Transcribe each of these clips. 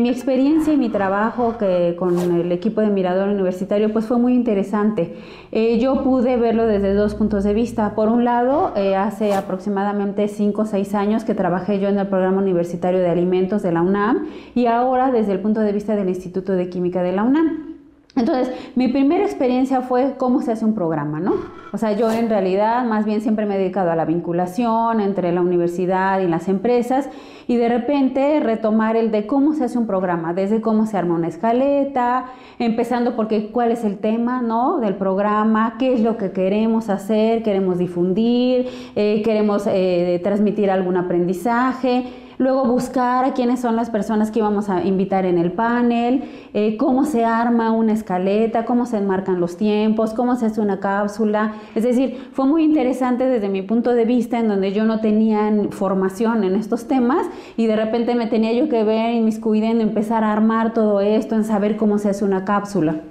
mi experiencia y mi trabajo con el equipo de Mirador Universitario pues fue muy interesante. Yo pude verlo desde dos puntos de vista. Por un lado, hace aproximadamente 5 o 6 años que trabajé yo en el Programa Universitario de Alimentos de la UNAM y ahora desde el punto de vista del Instituto de Química de la UNAM. Entonces, mi primera experiencia fue cómo se hace un programa, ¿no? O sea, yo en realidad más bien siempre me he dedicado a la vinculación entre la universidad y las empresas y de repente retomar el de cómo se hace un programa, desde cómo se arma una escaleta, empezando porque cuál es el tema, ¿no? Del programa, qué es lo que queremos hacer, queremos difundir, queremos transmitir algún aprendizaje. Luego buscar a quiénes son las personas que íbamos a invitar en el panel, cómo se arma una escaleta, cómo se enmarcan los tiempos, cómo se hace una cápsula. Es decir, fue muy interesante desde mi punto de vista en donde yo no tenía formación en estos temas y de repente me tenía yo que ver inmiscuida en empezar a armar todo esto, en saber cómo se hace una cápsula.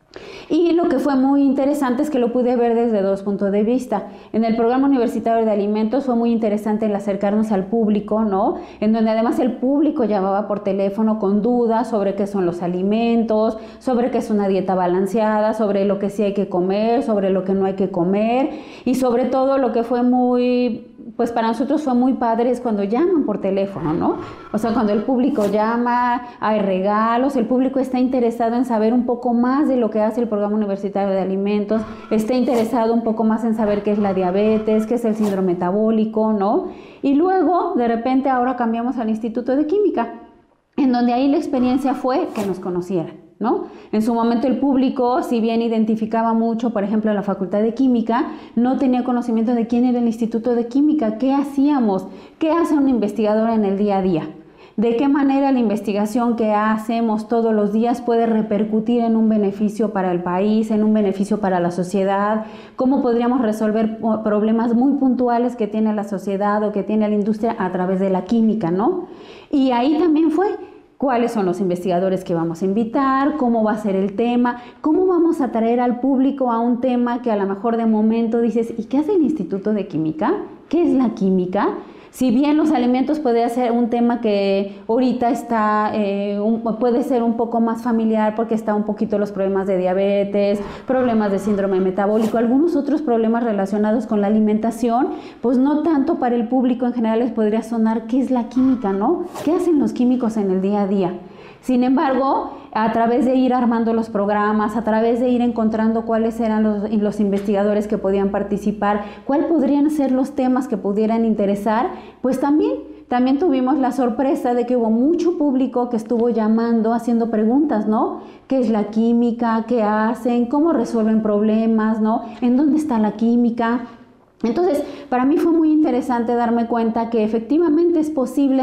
Y lo que fue muy interesante es que lo pude ver desde dos puntos de vista. En el Programa Universitario de Alimentos fue muy interesante el acercarnos al público, ¿no? En donde además el público llamaba por teléfono con dudas sobre qué son los alimentos, sobre qué es una dieta balanceada, sobre lo que sí hay que comer, sobre lo que no hay que comer y sobre todo lo que fue muy... Pues para nosotros fue muy padre es cuando llaman por teléfono, ¿no? O sea, cuando el público llama, hay regalos, el público está interesado en saber un poco más de lo que hace el Programa Universitario de Alimentos, está interesado un poco más en saber qué es la diabetes, qué es el síndrome metabólico, ¿no? Y luego, de repente, ahora cambiamos al Instituto de Química, en donde ahí la experiencia fue que nos conocieran, ¿no? En su momento el público, si bien identificaba mucho, por ejemplo, la Facultad de Química, no tenía conocimiento de quién era el Instituto de Química, qué hacíamos, qué hace un investigador en el día a día, de qué manera la investigación que hacemos todos los días puede repercutir en un beneficio para el país, en un beneficio para la sociedad, cómo podríamos resolver problemas muy puntuales que tiene la sociedad o que tiene la industria a través de la química, ¿no? Y ahí también fue cuáles son los investigadores que vamos a invitar, cómo va a ser el tema, cómo vamos a traer al público a un tema que a lo mejor de momento dices, ¿y qué hace el Instituto de Química? ¿Qué es la química? Si bien los alimentos puede ser un tema que ahorita está, puede ser un poco más familiar porque está un poquito los problemas de diabetes, problemas de síndrome metabólico, algunos otros problemas relacionados con la alimentación, pues no tanto para el público en general les podría sonar qué es la química, ¿no? ¿Qué hacen los químicos en el día a día? Sin embargo, a través de ir armando los programas, a través de ir encontrando cuáles eran los investigadores que podían participar, cuáles podrían ser los temas que pudieran interesar, pues también tuvimos la sorpresa de que hubo mucho público que estuvo llamando, haciendo preguntas, ¿no? ¿Qué es la química? ¿Qué hacen? ¿Cómo resuelven problemas? ¿No? ¿En dónde está la química? Entonces, para mí fue muy interesante darme cuenta que efectivamente es posible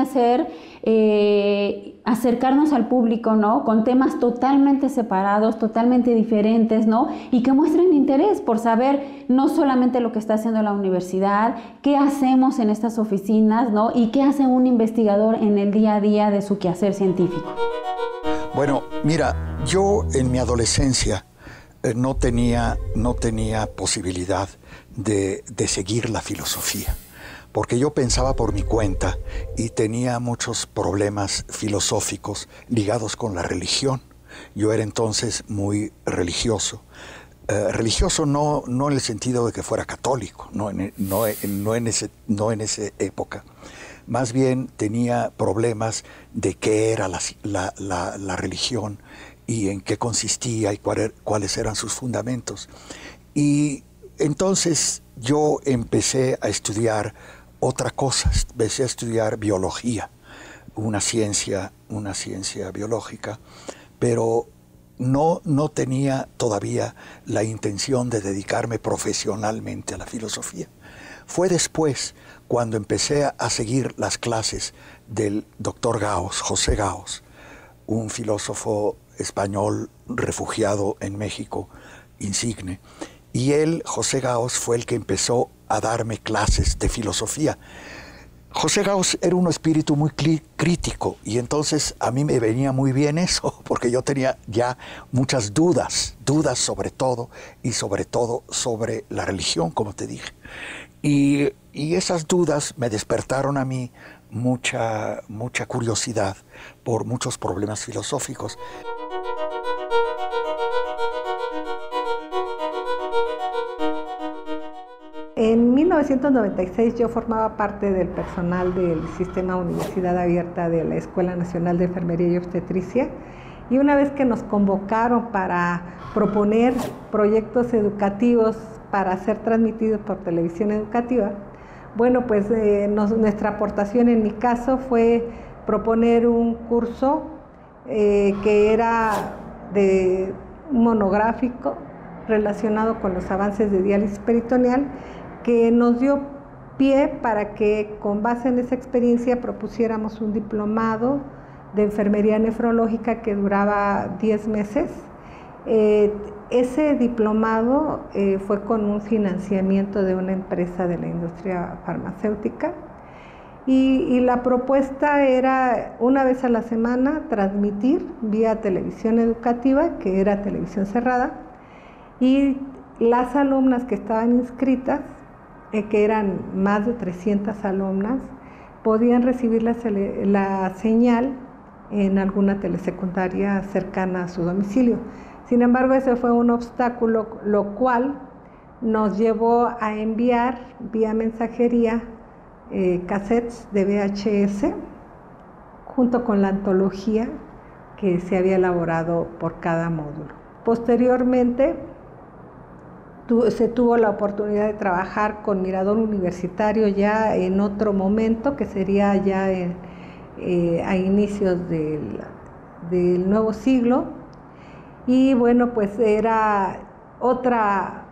acercarnos al público, ¿no? Con temas totalmente separados, totalmente diferentes, ¿no? Y que muestren interés por saber no solamente lo que está haciendo la universidad, qué hacemos en estas oficinas, ¿no? Y qué hace un investigador en el día a día de su quehacer científico. Bueno, mira, yo en mi adolescencia no tenía posibilidad de seguir la filosofía, porque yo pensaba por mi cuenta y tenía muchos problemas filosóficos ligados con la religión. Yo era entonces muy religioso. Religioso no en el sentido de que fuera católico, no en esa época. Más bien tenía problemas de qué era la religión y en qué consistía y cuáles eran sus fundamentos. Y entonces yo empecé a estudiar otra cosa, empecé a estudiar biología, una ciencia biológica, pero no tenía todavía la intención de dedicarme profesionalmente a la filosofía. Fue después cuando empecé a seguir las clases del doctor Gauss, José Gauss, un filósofo español refugiado en México, insigne. Y él, José Gauss, fue el que empezó a darme clases de filosofía. José Gauss era un espíritu muy crítico y entonces a mí me venía muy bien eso, porque yo tenía ya muchas dudas sobre todo y sobre todo sobre la religión, como te dije. Y esas dudas me despertaron a mí mucha curiosidad por muchos problemas filosóficos. En 1996 yo formaba parte del personal del Sistema Universidad Abierta de la Escuela Nacional de Enfermería y Obstetricia, y una vez que nos convocaron para proponer proyectos educativos para ser transmitidos por televisión educativa, bueno, pues nuestra aportación en mi caso fue proponer un curso que era de un monográfico relacionado con los avances de diálisis peritoneal, que nos dio pie para que con base en esa experiencia propusiéramos un diplomado de enfermería nefrológica que duraba 10 meses. Ese diplomado fue con un financiamiento de una empresa de la industria farmacéutica, y la propuesta era una vez a la semana transmitir vía televisión educativa, que era televisión cerrada, y las alumnas que estaban inscritas, que eran más de 300 alumnas, podían recibir la señal en alguna telesecundaria cercana a su domicilio. Sin embargo, ese fue un obstáculo, lo cual nos llevó a enviar vía mensajería cassettes de VHS junto con la antología que se había elaborado por cada módulo. Posteriormente, se tuvo la oportunidad de trabajar con Mirador Universitario ya en otro momento, que sería ya a inicios del nuevo siglo, y bueno, pues era otra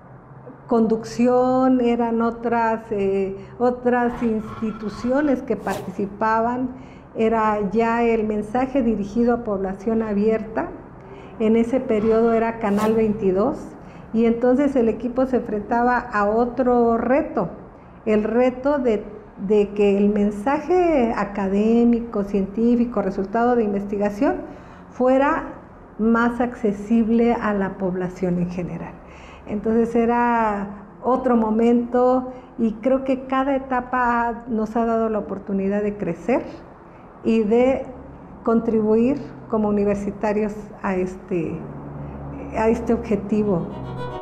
conducción, eran otras instituciones que participaban, era ya el mensaje dirigido a población abierta. En ese periodo era Canal 22, y entonces el equipo se enfrentaba a otro reto, el reto de que el mensaje académico, científico, resultado de investigación, fuera más accesible a la población en general. Entonces era otro momento, y creo que cada etapa nos ha dado la oportunidad de crecer y de contribuir como universitarios a este objetivo.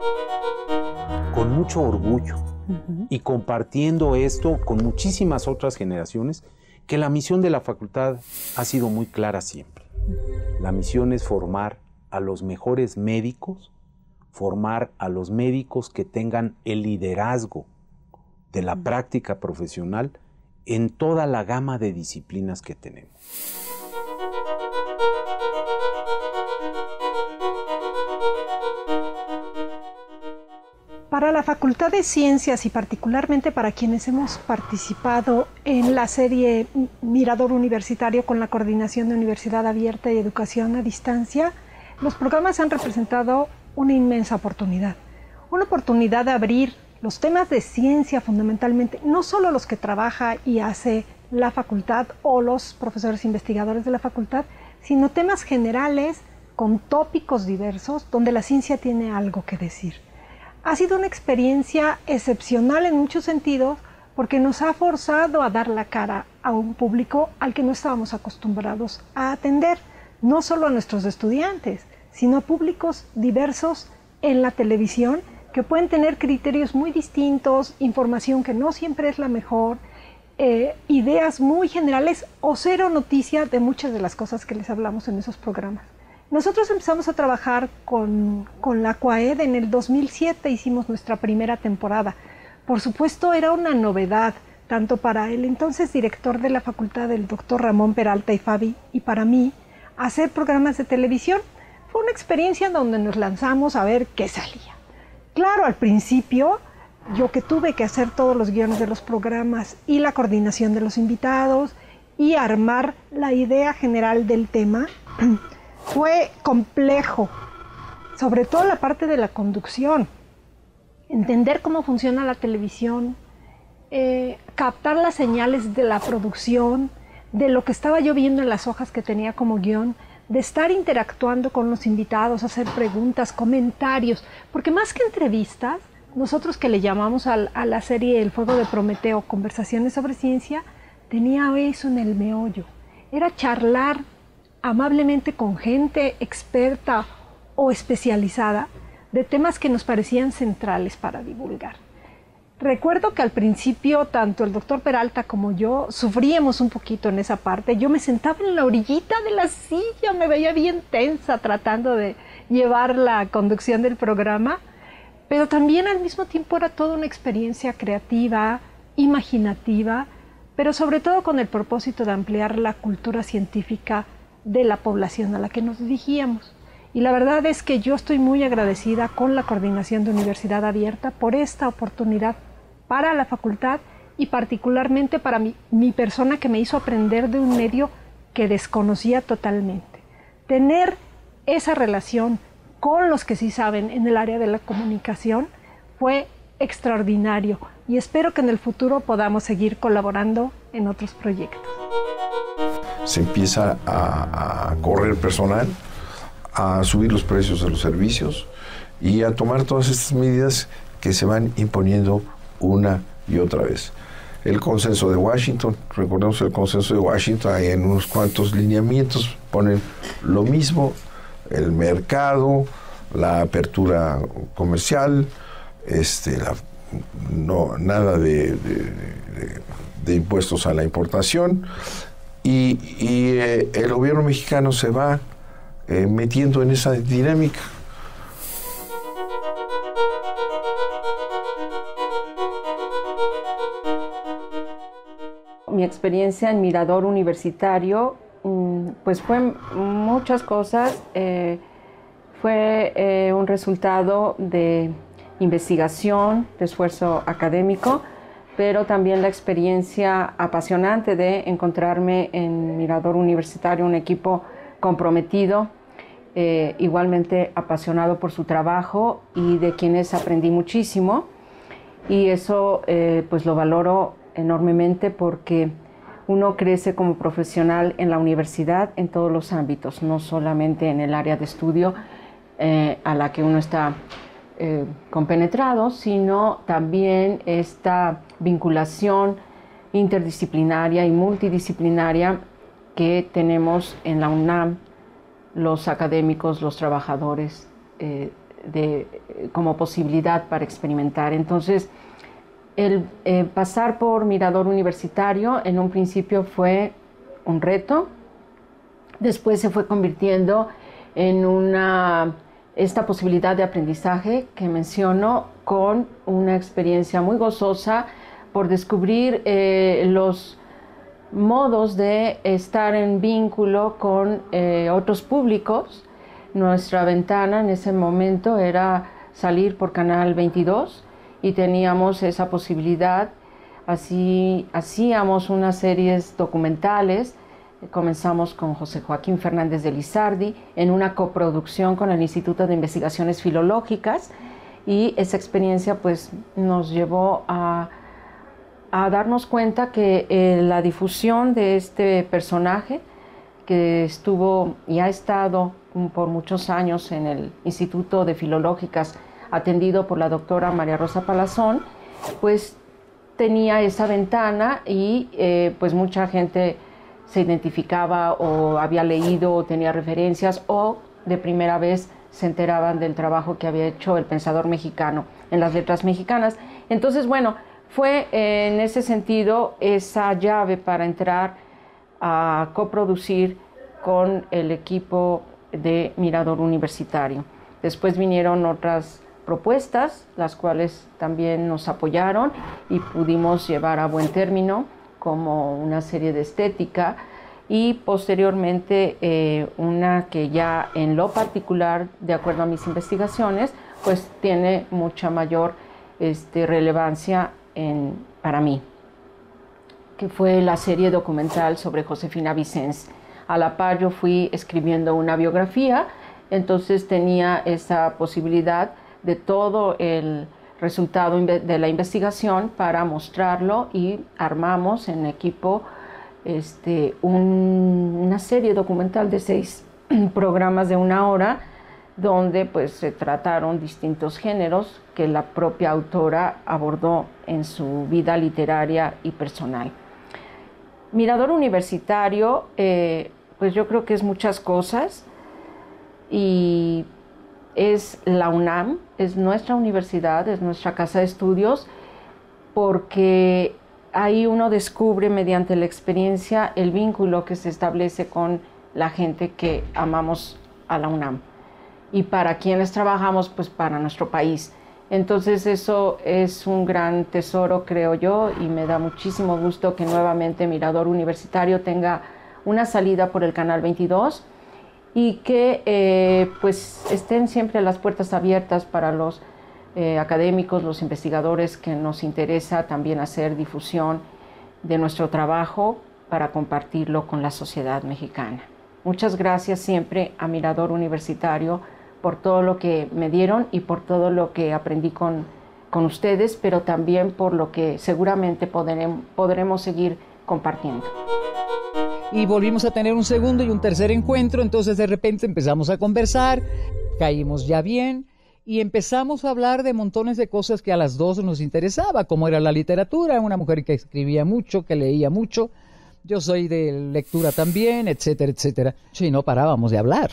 Con mucho orgullo y compartiendo esto con muchísimas otras generaciones, que la misión de la facultad ha sido muy clara siempre. La misión es formar a los mejores médicos, formar a los médicos que tengan el liderazgo de la práctica profesional en toda la gama de disciplinas que tenemos. Para la Facultad de Ciencias, y particularmente para quienes hemos participado en la serie Mirador Universitario con la Coordinación de Universidad Abierta y Educación a Distancia, los programas han representado una inmensa oportunidad. Una oportunidad de abrir los temas de ciencia fundamentalmente, no solo los que trabaja y hace la facultad o los profesores investigadores de la facultad, sino temas generales con tópicos diversos donde la ciencia tiene algo que decir. Ha sido una experiencia excepcional en muchos sentidos, porque nos ha forzado a dar la cara a un público al que no estábamos acostumbrados a atender, no solo a nuestros estudiantes, sino a públicos diversos en la televisión, que pueden tener criterios muy distintos, información que no siempre es la mejor, ideas muy generales o cero noticia de muchas de las cosas que les hablamos en esos programas. Nosotros empezamos a trabajar con la CUAED en el 2007, hicimos nuestra primera temporada. Por supuesto, era una novedad, tanto para el entonces director de la facultad, el doctor Ramón Peralta y Fabi, y para mí, hacer programas de televisión. Fue una experiencia donde nos lanzamos a ver qué salía. Claro, al principio, yo que tuve que hacer todos los guiones de los programas y la coordinación de los invitados y armar la idea general del tema, fue complejo, sobre todo la parte de la conducción, entender cómo funciona la televisión, captar las señales de la producción, de lo que estaba yo viendo en las hojas que tenía como guión, de estar interactuando con los invitados, hacer preguntas, comentarios, porque más que entrevistas, nosotros que le llamamos a la serie El Fuego de Prometeo, Conversaciones sobre Ciencia, tenía eso en el meollo. Era charlar amablemente con gente experta o especializada de temas que nos parecían centrales para divulgar. Recuerdo que al principio tanto el doctor Peralta como yo sufríamos un poquito en esa parte. Yo me sentaba en la orillita de la silla, me veía bien tensa tratando de llevar la conducción del programa, pero también al mismo tiempo era toda una experiencia creativa, imaginativa, pero sobre todo con el propósito de ampliar la cultura científica de la población a la que nos dirigíamos. Y la verdad es que yo estoy muy agradecida con la Coordinación de Universidad Abierta por esta oportunidad para la facultad y particularmente para mi persona, que me hizo aprender de un medio que desconocía totalmente. Tener esa relación con los que sí saben en el área de la comunicación fue extraordinario y espero que en el futuro podamos seguir colaborando en otros proyectos. Se empieza a correr personal, a subir los precios de los servicios y a tomar todas estas medidas que se van imponiendo una y otra vez. El consenso de Washington, recordemos el consenso de Washington, hay en unos cuantos lineamientos, ponen lo mismo, el mercado, la apertura comercial, nada de impuestos a la importación, y el gobierno mexicano se va metiendo en esa dinámica. Mi experiencia en Mirador Universitario, pues fue muchas cosas. Fue un resultado de investigación, de esfuerzo académico, pero también la experiencia apasionante de encontrarme en Mirador Universitario un equipo comprometido, igualmente apasionado por su trabajo y de quienes aprendí muchísimo. Y eso pues lo valoro enormemente porque uno crece como profesional en la universidad en todos los ámbitos, no solamente en el área de estudio a la que uno está compenetrado, sino también esta vinculación interdisciplinaria y multidisciplinaria que tenemos en la UNAM, los académicos, los trabajadores, como posibilidad para experimentar. Entonces, el pasar por Mirador Universitario en un principio fue un reto, después se fue convirtiendo en esta posibilidad de aprendizaje que menciono, con una experiencia muy gozosa por descubrir los modos de estar en vínculo con otros públicos. Nuestra ventana en ese momento era salir por Canal 22 y teníamos esa posibilidad. Así hacíamos unas series documentales. Comenzamos con José Joaquín Fernández de Lizardi en una coproducción con el Instituto de Investigaciones Filológicas, y esa experiencia pues nos llevó a darnos cuenta que la difusión de este personaje, que estuvo y ha estado por muchos años en el Instituto de Filológicas, atendido por la doctora María Rosa Palazón, pues tenía esa ventana y pues mucha gente se identificaba o había leído o tenía referencias o de primera vez se enteraban del trabajo que había hecho el pensador mexicano en las letras mexicanas. Entonces, bueno, fue en ese sentido esa llave para entrar a coproducir con el equipo de Mirador Universitario. Después vinieron otras propuestas, las cuales también nos apoyaron y pudimos llevar a buen término, como una serie de estética, y posteriormente una que ya en lo particular, de acuerdo a mis investigaciones, pues tiene mucha mayor relevancia para mí, que fue la serie documental sobre Josefina Vicens. A la par yo fui escribiendo una biografía, entonces tenía esa posibilidad de todo el resultado de la investigación para mostrarlo, y armamos en equipo una serie documental de 6 programas de 1 hora donde pues se trataron distintos géneros que la propia autora abordó en su vida literaria y personal. Mirador Universitario, pues yo creo que es muchas cosas, y es la UNAM, es nuestra universidad, es nuestra casa de estudios, porque ahí uno descubre mediante la experiencia el vínculo que se establece con la gente que amamos a la UNAM y para quienes trabajamos, pues para nuestro país. Entonces eso es un gran tesoro, creo yo, y me da muchísimo gusto que nuevamente Mirador Universitario tenga una salida por el Canal 22 y que pues estén siempre las puertas abiertas para los académicos, los investigadores que nos interesa también hacer difusión de nuestro trabajo para compartirlo con la sociedad mexicana. Muchas gracias siempre a Mirador Universitario por todo lo que me dieron y por todo lo que aprendí con ustedes, pero también por lo que seguramente podremos seguir compartiendo. Y volvimos a tener un segundo y un tercer encuentro, entonces de repente empezamos a conversar, caímos ya bien y empezamos a hablar de montones de cosas que a las dos nos interesaba, como era la literatura, una mujer que escribía mucho, que leía mucho, yo soy de lectura también, etcétera, etcétera. Sí, no parábamos de hablar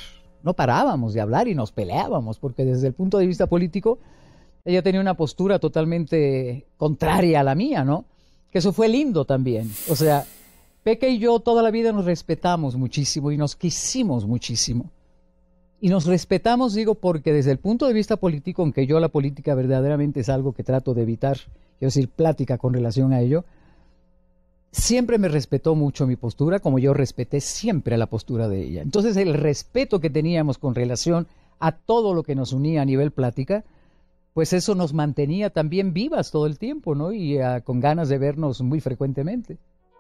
y nos peleábamos, porque desde el punto de vista político ella tenía una postura totalmente contraria a la mía, ¿no? Que eso fue lindo también, o sea, Peque y yo toda la vida nos respetamos muchísimo y nos quisimos muchísimo. Y nos respetamos, digo, porque desde el punto de vista político, aunque yo la política verdaderamente es algo que trato de evitar, quiero decir, plática con relación a ello, siempre me respetó mucho mi postura, como yo respeté siempre la postura de ella. Entonces el respeto que teníamos con relación a todo lo que nos unía a nivel plática, pues eso nos mantenía también vivas todo el tiempo, ¿no? Y con ganas de vernos muy frecuentemente.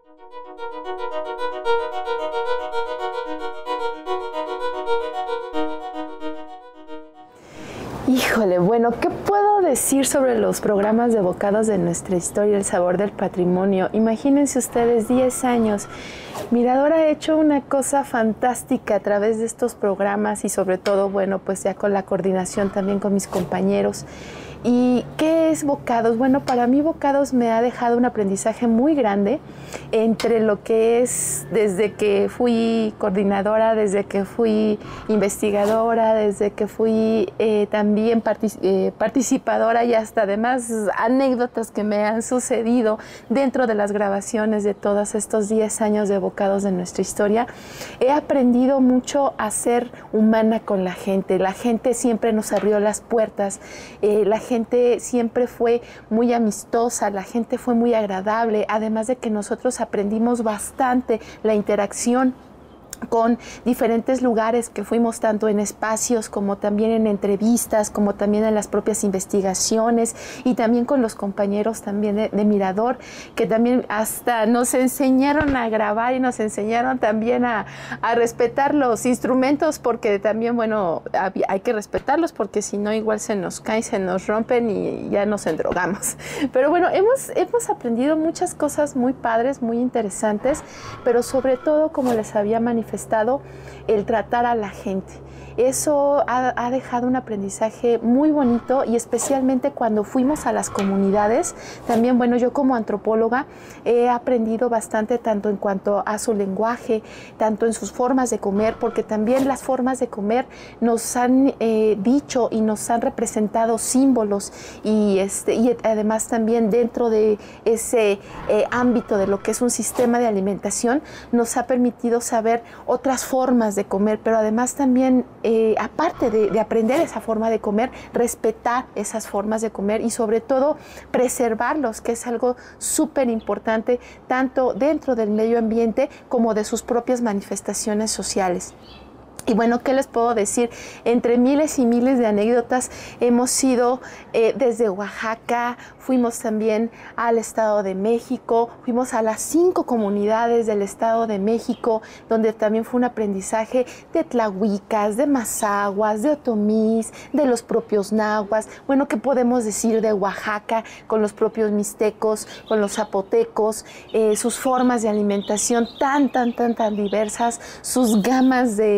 Híjole, bueno, ¿qué puedo decir sobre los programas de evocados de nuestra historia, el sabor del patrimonio? Imagínense ustedes, 10 años. Mirador ha hecho una cosa fantástica a través de estos programas y sobre todo, bueno, pues ya con la coordinación también con mis compañeros. ¿Y qué es Bocados? Bueno, para mí Bocados me ha dejado un aprendizaje muy grande entre lo que es desde que fui coordinadora, desde que fui investigadora, desde que fui también participadora y hasta además anécdotas que me han sucedido dentro de las grabaciones de todos estos 10 años de Bocados de nuestra historia. He aprendido mucho a ser humana con la gente. La gente siempre nos abrió las puertas, la gente siempre fue muy amistosa, la gente fue muy agradable, además de que nosotros aprendimos bastante la interacción con diferentes lugares que fuimos, tanto en espacios como también en entrevistas, como también en las propias investigaciones y también con los compañeros también de Mirador, que también hasta nos enseñaron a grabar y nos enseñaron también a respetar los instrumentos, porque también, bueno, hay que respetarlos porque si no igual se nos caen, se nos rompen y ya nos endrogamos. Pero bueno, hemos aprendido muchas cosas muy padres, muy interesantes, pero sobre todo, como les había manifestado, el tratar a la gente. Eso ha dejado un aprendizaje muy bonito y especialmente cuando fuimos a las comunidades. También, bueno, yo como antropóloga he aprendido bastante tanto en cuanto a su lenguaje, tanto en sus formas de comer, porque también las formas de comer nos han dicho y nos han representado símbolos y además también dentro de ese ámbito de lo que es un sistema de alimentación nos ha permitido saber otras formas de comer, pero además también aparte de aprender esa forma de comer, respetar esas formas de comer y sobre todo preservarlos, que es algo súper importante tanto dentro del medio ambiente como de sus propias manifestaciones sociales. Y bueno, ¿qué les puedo decir? Entre miles y miles de anécdotas hemos ido desde Oaxaca, fuimos también al Estado de México, fuimos a las 5 comunidades del Estado de México, donde también fue un aprendizaje de tlahuicas, de mazahuas, de otomís, de los propios nahuas. Bueno, ¿qué podemos decir de Oaxaca con los propios mixtecos, con los zapotecos, sus formas de alimentación tan diversas, sus gamas de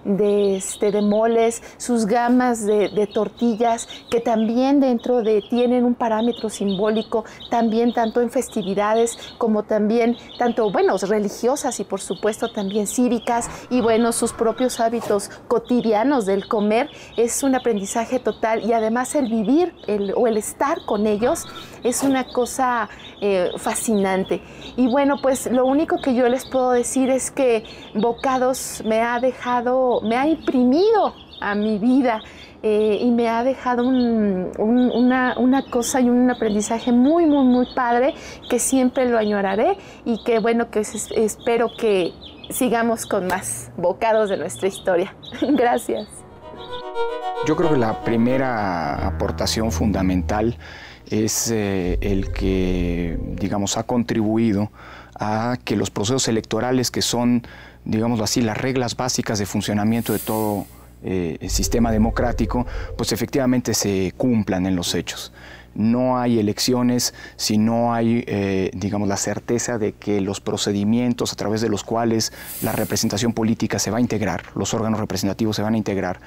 de moles, sus gamas de tortillas, que también tienen un parámetro simbólico, también tanto en festividades como también, religiosas y por supuesto también cívicas, y bueno, sus propios hábitos cotidianos del comer. Es un aprendizaje total, y además el vivir o el estar con ellos es una cosa fascinante. Y bueno, pues lo único que yo les puedo decir es que Bocados me ha imprimido a mi vida y me ha dejado una cosa y un aprendizaje muy, muy, muy padre, que siempre lo añoraré, y que bueno, que espero que sigamos con más bocados de nuestra historia. Gracias. Yo creo que la primera aportación fundamental es el que, digamos, ha contribuido a que los procesos electorales, que son, digámoslo así, las reglas básicas de funcionamiento de todo sistema democrático, pues efectivamente se cumplan en los hechos. No hay elecciones si no hay, digamos, la certeza de que los procedimientos a través de los cuales la representación política se va a integrar, los órganos representativos se van a integrar.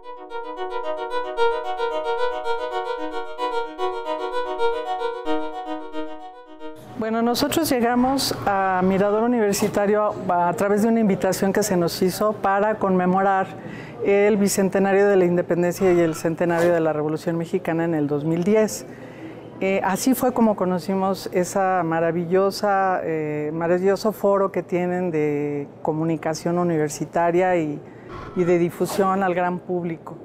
Bueno, nosotros llegamos a Mirador Universitario a través de una invitación que se nos hizo para conmemorar el bicentenario de la independencia y el centenario de la Revolución Mexicana en el 2010. Así fue como conocimos esa maravilloso foro que tienen de comunicación universitaria y de difusión al gran público.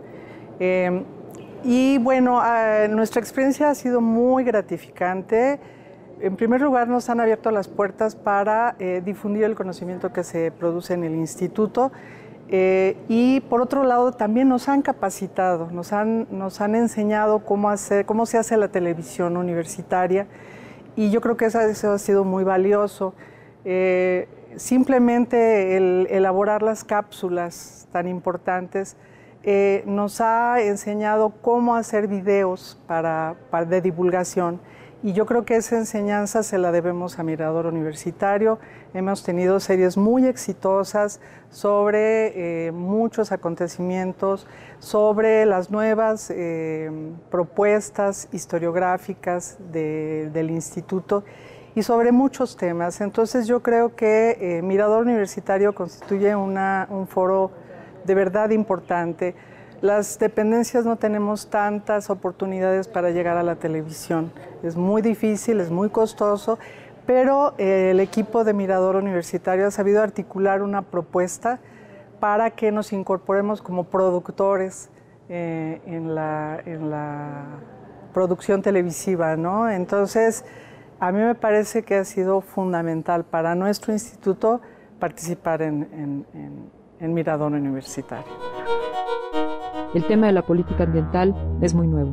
Y bueno, nuestra experiencia ha sido muy gratificante. En primer lugar, nos han abierto las puertas para difundir el conocimiento que se produce en el instituto, y por otro lado también nos han capacitado, nos han enseñado cómo se hace la televisión universitaria, y yo creo que eso ha sido muy valioso. Simplemente el elaborar las cápsulas tan importantes nos ha enseñado cómo hacer videos de divulgación. Y yo creo que esa enseñanza se la debemos a Mirador Universitario. Hemos tenido series muy exitosas sobre muchos acontecimientos, sobre las nuevas propuestas historiográficas del instituto y sobre muchos temas. Entonces yo creo que Mirador Universitario constituye un foro de verdad importante. Las dependencias no tenemos tantas oportunidades para llegar a la televisión. Es muy difícil, es muy costoso, pero el equipo de Mirador Universitario ha sabido articular una propuesta para que nos incorporemos como productores en la producción televisiva, ¿no? Entonces, a mí me parece que ha sido fundamental para nuestro instituto participar en Mirador Universitario. El tema de la política ambiental es muy nuevo.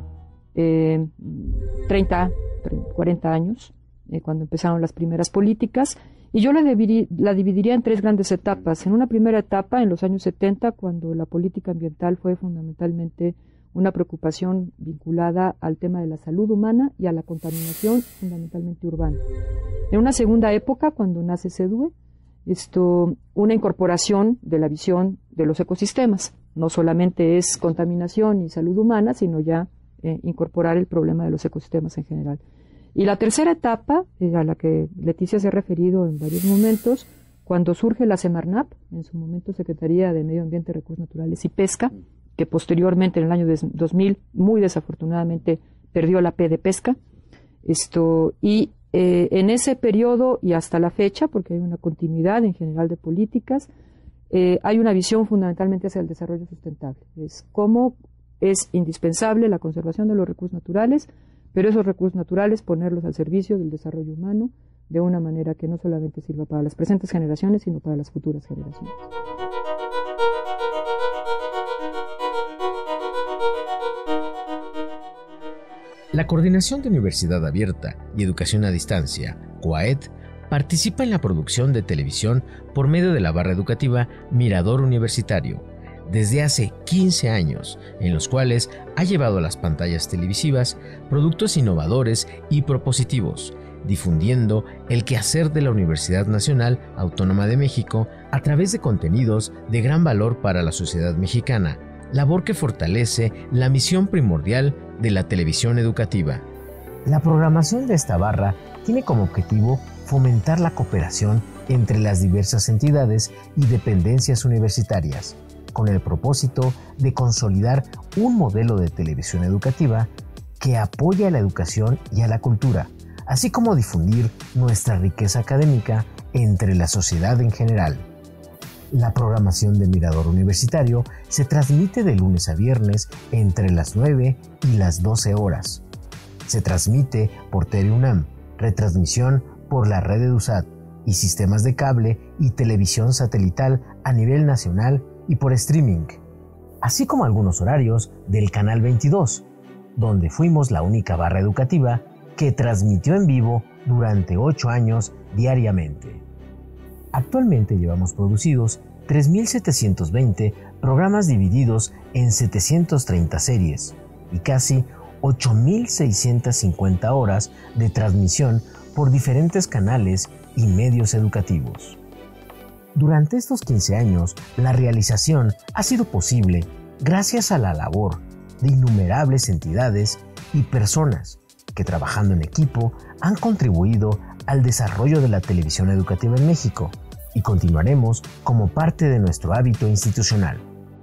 40 años, cuando empezaron las primeras políticas, y yo la dividiría en tres grandes etapas. En una primera etapa, en los años 70, cuando la política ambiental fue fundamentalmente una preocupación vinculada al tema de la salud humana y a la contaminación, fundamentalmente urbana. En una segunda época, cuando nace CEDUE, una incorporación de la visión de los ecosistemas. No solamente es contaminación y salud humana, sino ya incorporar el problema de los ecosistemas en general. Y la tercera etapa, a la que Leticia se ha referido en varios momentos, cuando surge la Semarnap, en su momento Secretaría de Medio Ambiente, Recursos Naturales y Pesca, que posteriormente, en el año 2000, muy desafortunadamente, perdió la P de pesca. En ese periodo y hasta la fecha, porque hay una continuidad en general de políticas, hay una visión fundamentalmente hacia el desarrollo sustentable. Es cómo es indispensable la conservación de los recursos naturales, pero esos recursos naturales ponerlos al servicio del desarrollo humano de una manera que no solamente sirva para las presentes generaciones, sino para las futuras generaciones. La Coordinación de Universidad Abierta y Educación a Distancia, COAED, participa en la producción de televisión por medio de la barra educativa Mirador Universitario, desde hace 15 años, en los cuales ha llevado a las pantallas televisivas productos innovadores y propositivos, difundiendo el quehacer de la Universidad Nacional Autónoma de México a través de contenidos de gran valor para la sociedad mexicana, labor que fortalece la misión primordial de la televisión educativa. La programación de esta barra tiene como objetivo fomentar la cooperación entre las diversas entidades y dependencias universitarias, con el propósito de consolidar un modelo de televisión educativa que apoya a la educación y a la cultura, así como difundir nuestra riqueza académica entre la sociedad en general. La programación de Mirador Universitario se transmite de lunes a viernes entre las 9 y las 12 horas. Se transmite por TV UNAM, retransmisión por la red EduSat y sistemas de cable y televisión satelital a nivel nacional y por streaming, así como algunos horarios del Canal 22, donde fuimos la única barra educativa que transmitió en vivo durante 8 años diariamente. Actualmente llevamos producidos 3.720 programas divididos en 730 series y casi 8.650 horas de transmisión por diferentes canales y medios educativos. Durante estos 15 años, la realización ha sido posible gracias a la labor de innumerables entidades y personas que, trabajando en equipo, han contribuido al desarrollo de la televisión educativa en México y continuaremos como parte de nuestro hábito institucional.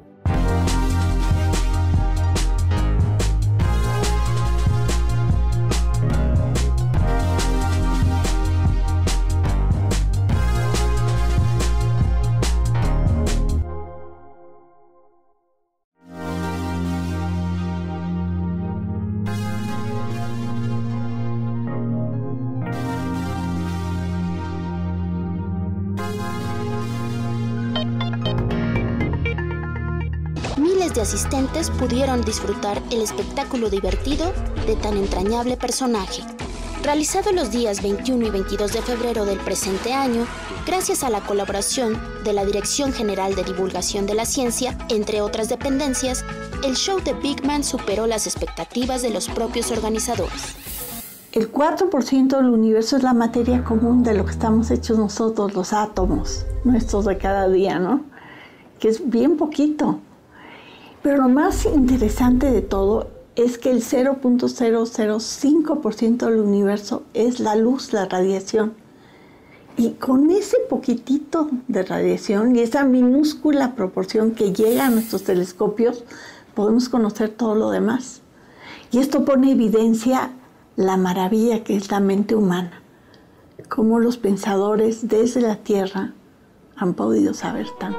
De asistentes pudieron disfrutar el espectáculo divertido de tan entrañable personaje. Realizado los días 21 y 22 de febrero del presente año, gracias a la colaboración de la Dirección General de Divulgación de la Ciencia, entre otras dependencias, el show de Big Man superó las expectativas de los propios organizadores. El 4% del universo es la materia común de lo que estamos hechos nosotros, los átomos, nuestros de cada día, ¿no? Que es bien poquito. Pero lo más interesante de todo es que el 0.005% del universo es la luz, la radiación. Y con ese poquitito de radiación y esa minúscula proporción que llega a nuestros telescopios, podemos conocer todo lo demás. Y esto pone en evidencia la maravilla que es la mente humana. Cómo los pensadores desde la Tierra han podido saber tanto.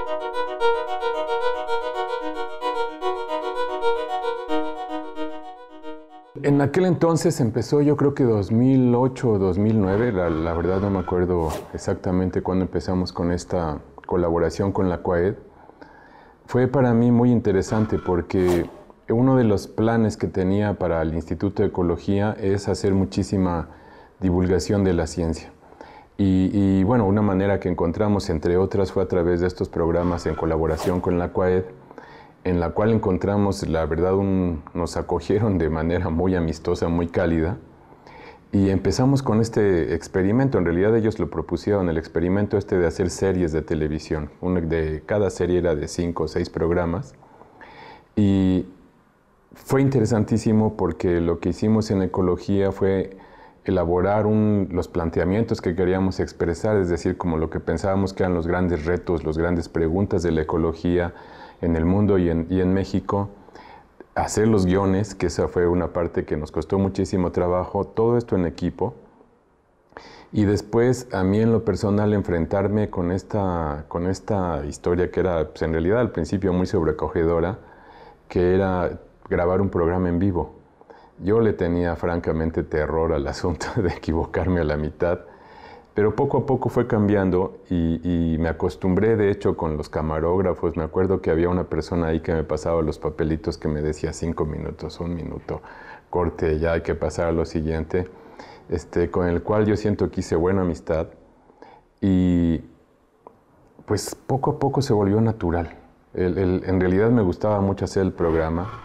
En aquel entonces empezó, yo creo que 2008 o 2009, la verdad no me acuerdo exactamente cuándo empezamos con esta colaboración con la CUAED. Fue para mí muy interesante porque uno de los planes que tenía para el Instituto de Ecología es hacer muchísima divulgación de la ciencia. Y bueno, una manera que encontramos, entre otras, fue a través de estos programas en colaboración con la CUAED, en la cual encontramos, la verdad, nos acogieron de manera muy amistosa, muy cálida, y empezamos con este experimento. En realidad ellos lo propusieron, el experimento de hacer series de televisión. Cada serie era de 5 o 6 programas, y fue interesantísimo porque lo que hicimos en ecología fue elaborar los planteamientos que queríamos expresar, es decir, como lo que pensábamos que eran los grandes retos, las grandes preguntas de la ecología en el mundo y en México, hacer los guiones, que esa fue una parte que nos costó muchísimo trabajo, todo esto en equipo, y después a mí en lo personal enfrentarme con esta historia que era, pues, en realidad al principio muy sobrecogedora, que era grabar un programa en vivo. Yo le tenía francamente terror al asunto de equivocarme a la mitad, pero poco a poco fue cambiando y me acostumbré, de hecho, con los camarógrafos. Me acuerdo que había una persona ahí que me pasaba los papelitos que me decía 5 minutos, 1 minuto, corte, ya hay que pasar a lo siguiente, con el cual yo siento que hice buena amistad y pues poco a poco se volvió natural. En realidad me gustaba mucho hacer el programa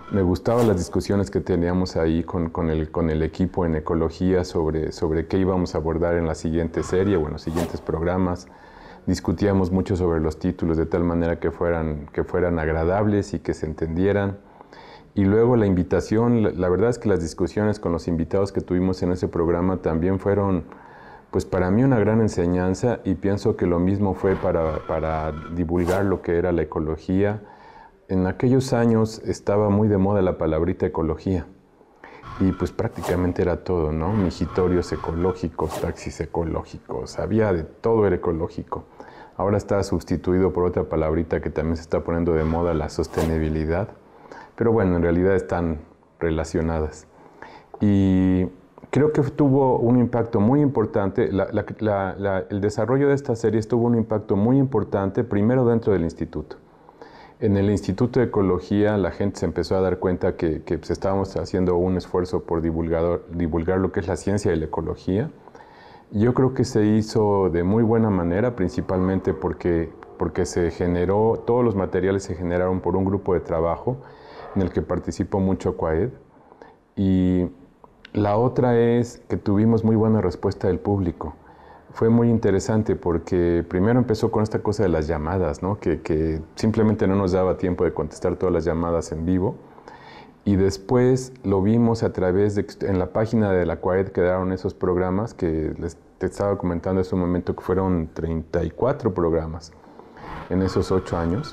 Me gustaban las discusiones que teníamos ahí con el equipo en ecología sobre qué íbamos a abordar en la siguiente serie o en los siguientes programas. Discutíamos mucho sobre los títulos de tal manera que fueran agradables y que se entendieran. Y luego la invitación, la verdad es que las discusiones con los invitados que tuvimos en ese programa también fueron, pues para mí, una gran enseñanza, y pienso que lo mismo fue para divulgar lo que era la ecología. En aquellos años estaba muy de moda la palabrita ecología, y pues prácticamente era todo, ¿no? Mijitorios ecológicos, taxis ecológicos, había de todo, era ecológico. Ahora está sustituido por otra palabrita que también se está poniendo de moda, la sostenibilidad. Pero bueno, en realidad están relacionadas. Y creo que tuvo un impacto muy importante, el desarrollo de esta serie tuvo un impacto muy importante, primero dentro del instituto. En el Instituto de Ecología la gente se empezó a dar cuenta que pues, estábamos haciendo un esfuerzo por divulgar lo que es la ciencia y la ecología. Yo creo que se hizo de muy buena manera, principalmente porque se generó, todos los materiales se generaron por un grupo de trabajo en el que participó mucho CUAED. Y la otra es que tuvimos muy buena respuesta del público. Fue muy interesante porque primero empezó con esta cosa de las llamadas, ¿no? que simplemente no nos daba tiempo de contestar todas las llamadas en vivo. Y después lo vimos a través de, en la página de la CUAED quedaron esos programas que te estaba comentando hace un momento, que fueron 34 programas en esos 8 años.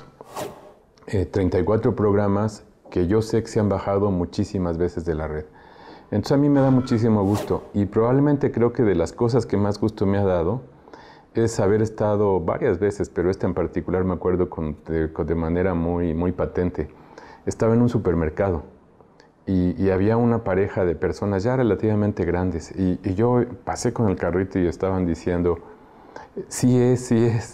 34 programas que yo sé que se han bajado muchísimas veces de la red. Entonces a mí me da muchísimo gusto, y probablemente creo que de las cosas que más gusto me ha dado es haber estado varias veces, pero esta en particular me acuerdo de manera muy patente. Estaba en un supermercado y había una pareja de personas ya relativamente grandes, y yo pasé con el carrito y estaban diciendo, sí es.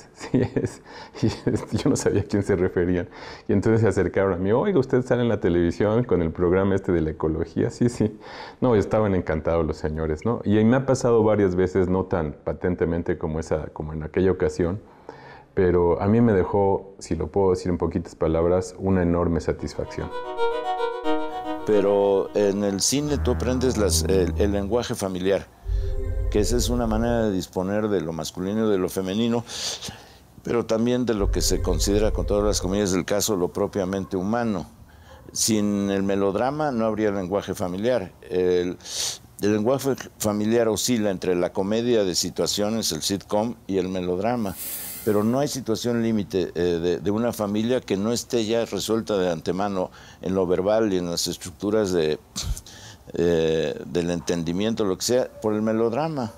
Y yo no sabía a quién se referían. Y entonces se acercaron a mí, oiga, usted sale en la televisión con el programa de la ecología. Sí. No, estaban encantados los señores, ¿no? Y me ha pasado varias veces, no tan patentemente como en aquella ocasión, pero a mí me dejó, si lo puedo decir en poquitas palabras, una enorme satisfacción. Pero en el cine tú aprendes el lenguaje familiar, que esa es una manera de disponer de lo masculino y de lo femenino, pero también de lo que se considera, con todas las comillas del caso, lo propiamente humano. Sin el melodrama no habría lenguaje familiar. El lenguaje familiar oscila entre la comedia de situaciones, el sitcom, y el melodrama. Pero no hay situación límite de una familia que no esté ya resuelta de antemano en lo verbal y en las estructuras del entendimiento, lo que sea, por el melodrama.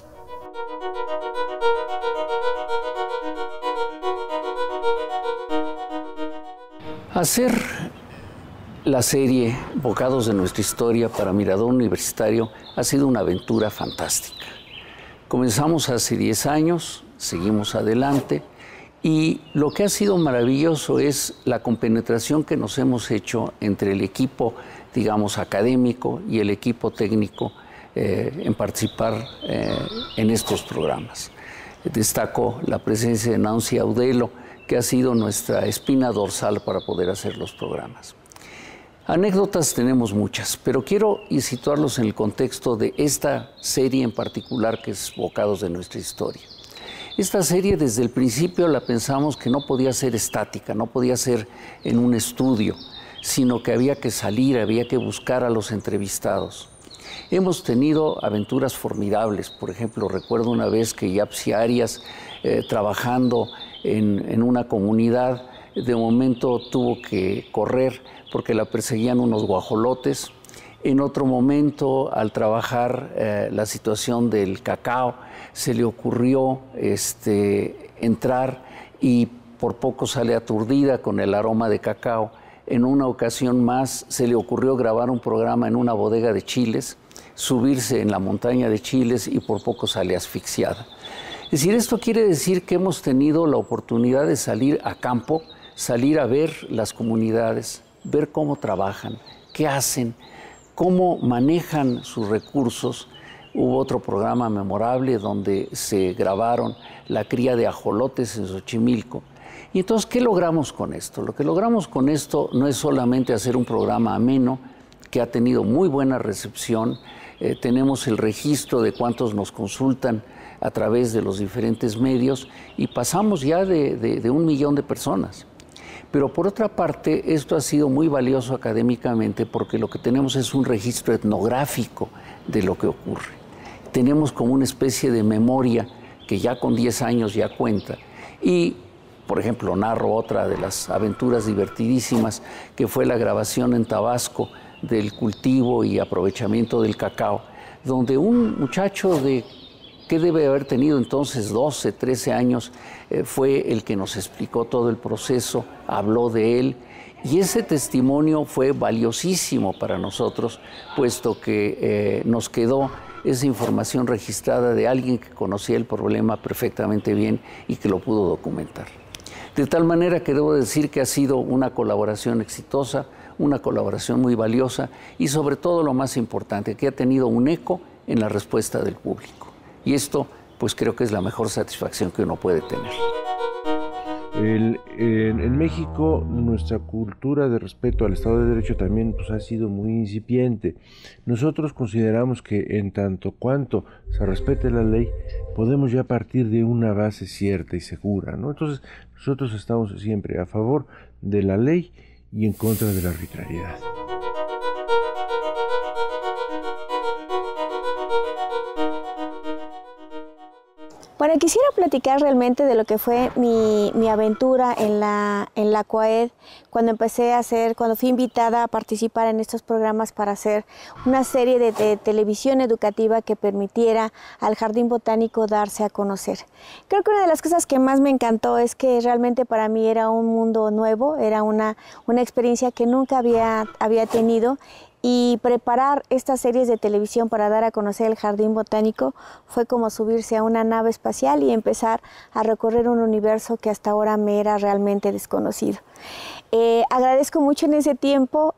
Hacer la serie Bocados de nuestra historia para Mirador Universitario ha sido una aventura fantástica. Comenzamos hace 10 años, seguimos adelante, y lo que ha sido maravilloso es la compenetración que nos hemos hecho entre el equipo, digamos, académico y el equipo técnico en participar en estos programas. Destaco la presencia de Nancy Audelo, que ha sido nuestra espina dorsal para poder hacer los programas. Anécdotas tenemos muchas, pero quiero situarlos en el contexto de esta serie en particular, que es Bocados de nuestra historia. Esta serie desde el principio la pensamos que no podía ser estática, no podía ser en un estudio, sino que había que salir, había que buscar a los entrevistados. Hemos tenido aventuras formidables. Por ejemplo, recuerdo una vez que Yapsi Arias, trabajando en una comunidad, de momento tuvo que correr porque la perseguían unos guajolotes. En otro momento, al trabajar la situación del cacao, se le ocurrió entrar y por poco sale aturdida con el aroma de cacao. En una ocasión más se le ocurrió grabar un programa en una bodega de chiles, subirse en la montaña de chiles y por poco sale asfixiada. Es decir, esto quiere decir que hemos tenido la oportunidad de salir a campo, salir a ver las comunidades, ver cómo trabajan, qué hacen, cómo manejan sus recursos. Hubo otro programa memorable donde se grabaron la cría de ajolotes en Xochimilco. Y entonces, ¿qué logramos con esto? Lo que logramos con esto no es solamente hacer un programa ameno, que ha tenido muy buena recepción. Tenemos el registro de cuántos nos consultan a través de los diferentes medios y pasamos ya de 1 millón de personas. Pero por otra parte, esto ha sido muy valioso académicamente porque lo que tenemos es un registro etnográfico de lo que ocurre. Tenemos como una especie de memoria que ya con 10 años ya cuenta. Y, por ejemplo, narro otra de las aventuras divertidísimas que fue la grabación en Tabasco del cultivo y aprovechamiento del cacao, donde un muchacho que debe haber tenido entonces 12, 13 años, fue el que nos explicó todo el proceso, habló de él, y ese testimonio fue valiosísimo para nosotros, puesto que nos quedó esa información registrada de alguien que conocía el problema perfectamente bien y que lo pudo documentar. De tal manera que debo decir que ha sido una colaboración exitosa, una colaboración muy valiosa y sobre todo lo más importante, que ha tenido un eco en la respuesta del público. Y esto, pues creo que es la mejor satisfacción que uno puede tener. En México, nuestra cultura de respeto al Estado de Derecho también pues, ha sido muy incipiente. Nosotros consideramos que en tanto cuanto se respete la ley, podemos ya partir de una base cierta y segura, ¿no? Entonces, nosotros estamos siempre a favor de la ley y en contra de la arbitrariedad. Bueno, quisiera platicar realmente de lo que fue mi aventura en la CUAED, cuando fui invitada a participar en estos programas para hacer una serie de televisión educativa que permitiera al Jardín Botánico darse a conocer. Creo que una de las cosas que más me encantó es que realmente para mí era un mundo nuevo, era una experiencia que nunca había tenido. Y preparar estas series de televisión para dar a conocer el Jardín Botánico fue como subirse a una nave espacial y empezar a recorrer un universo que hasta ahora me era realmente desconocido. Agradezco mucho en ese tiempo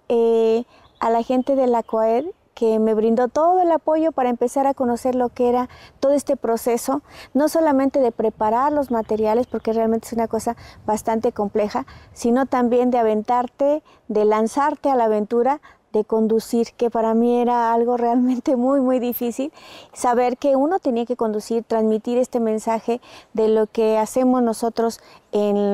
a la gente de la CUAED, que me brindó todo el apoyo para empezar a conocer lo que era todo este proceso, no solamente de preparar los materiales, porque realmente es una cosa bastante compleja, sino también de aventarte, de lanzarte a la aventura, de conducir, que para mí era algo realmente muy, muy difícil, saber que uno tenía que conducir, transmitir este mensaje de lo que hacemos nosotros en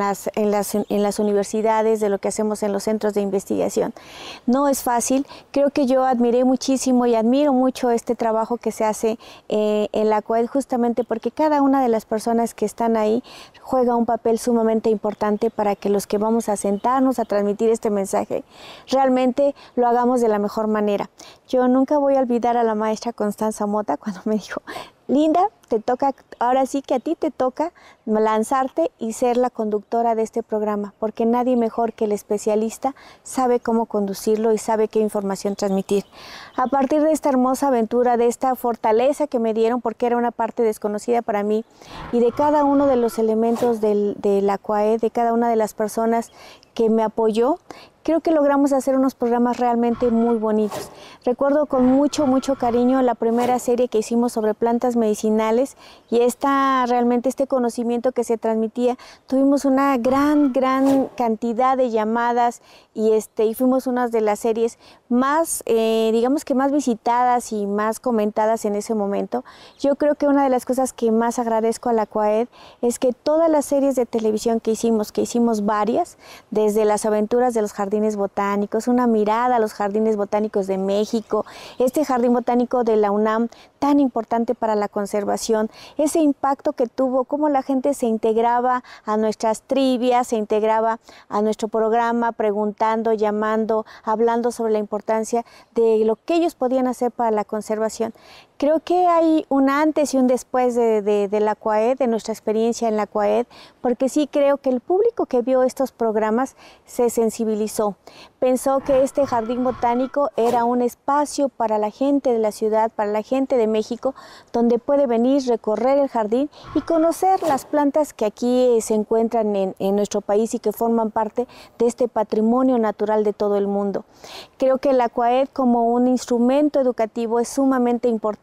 las universidades, de lo que hacemos en los centros de investigación. No es fácil. Creo que yo admiré muchísimo y admiro mucho este trabajo que se hace en la CUAED, justamente porque cada una de las personas que están ahí juega un papel sumamente importante para que los que vamos a sentarnos a transmitir este mensaje realmente lo hagamos de la mejor manera. Yo nunca voy a olvidar a la maestra Constanza Mota cuando me dijo: Linda, te toca, ahora sí que a ti te toca lanzarte y ser la conductora de este programa, porque nadie mejor que el especialista sabe cómo conducirlo y sabe qué información transmitir. A partir de esta hermosa aventura, de esta fortaleza que me dieron, porque era una parte desconocida para mí, y de cada uno de los elementos de la CUAED, de cada una de las personas que me apoyó, creo que logramos hacer unos programas realmente muy bonitos. Recuerdo con mucho, mucho cariño la primera serie que hicimos sobre plantas medicinales y realmente este conocimiento que se transmitía. Tuvimos una gran cantidad de llamadas y fuimos una de las series más, digamos que más visitadas y más comentadas en ese momento. Yo creo que una de las cosas que más agradezco a la CUAED es que todas las series de televisión que hicimos varias, desde las aventuras de los jardines botánicos, una mirada a los jardines botánicos de México, este jardín botánico de la UNAM tan importante para la conservación, ese impacto que tuvo, cómo la gente se integraba a nuestras trivias, se integraba a nuestro programa, preguntando, llamando, hablando sobre la importancia de lo que ellos podían hacer para la conservación. Creo que hay un antes y un después de la CUAED, de nuestra experiencia en la CUAED, porque sí creo que el público que vio estos programas se sensibilizó. Pensó que este jardín botánico era un espacio para la gente de la ciudad, para la gente de México, donde puede venir, recorrer el jardín y conocer las plantas que aquí se encuentran en nuestro país y que forman parte de este patrimonio natural de todo el mundo. Creo que la CUAED como un instrumento educativo es sumamente importante